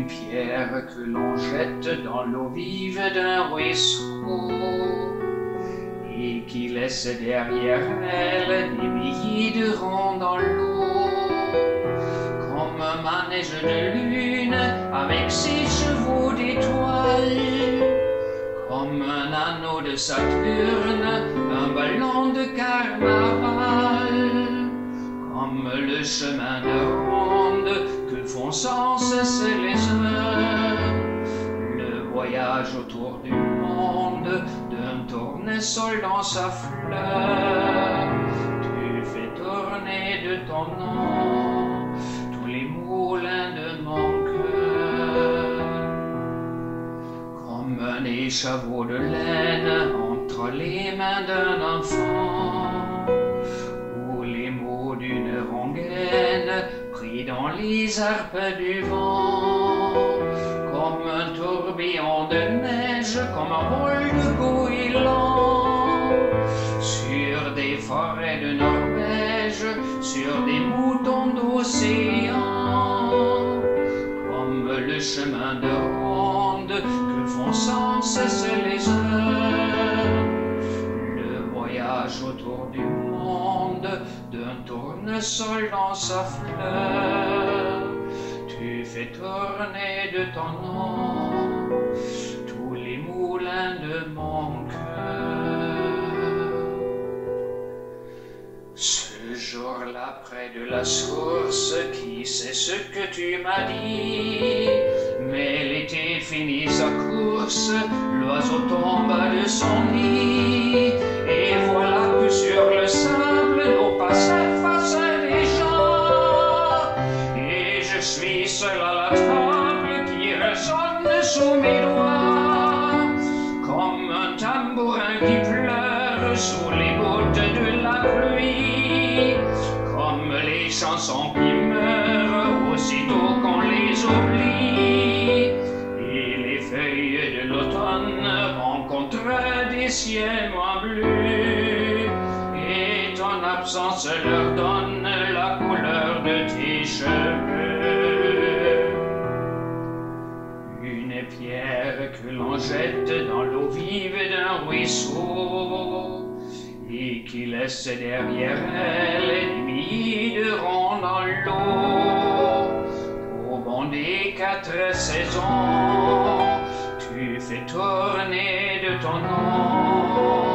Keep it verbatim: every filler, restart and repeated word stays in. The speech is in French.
pierre que l'on jette dans l'eau vive d'un ruisseau et qui laisse derrière elle des milliers de ronds dans l'eau, comme un manège de lune avec ses chevaux d'étoiles, comme un anneau de Saturne, un ballon de carnaval, comme le chemin de ronde que font sans cesse les heures, le voyage autour du monde d'un tournesol dans sa fleur. Tu fais tourner de ton nom tous les moulins de mon cœur, comme un échafaud de laine entre les mains d'un enfant, ou les mots d'une rengaine pris dans les harpes du vent, comme un tourbillon de neige, comme un vol de goéland, sur des forêts de Norvège, sur des moutons d'océan, comme le chemin de ronde que font sans cesse les heures, le voyage autour du monde d'un tournesol dans sa fleur. Tu fais tourner de ton nom tous les moulins de mon cœur. Ce jour-là, près de la source, qui sait ce que tu m'as dit? Mais l'été finit sa course, l'oiseau tombe de son nid, et voilà que sur le sable nos pas s'effacent déjà, et je suis seul à la table qui résonne sous mes doigts, comme un tambourin qui pleure sous les gouttes de la pluie, comme les chansons qui meurent aussitôt qu'on les oublie, et les feuilles de l'automne rencontrent des ciels moins bleus, et ton absence leur donne la couleur de tes cheveux. Une pierre que l'on jette dans l'eau vive d'un ruisseau et qui laisse derrière elle des milliers de ronds dans l'eau. Au bon des quatre saisons, tu fais tourner de ton nom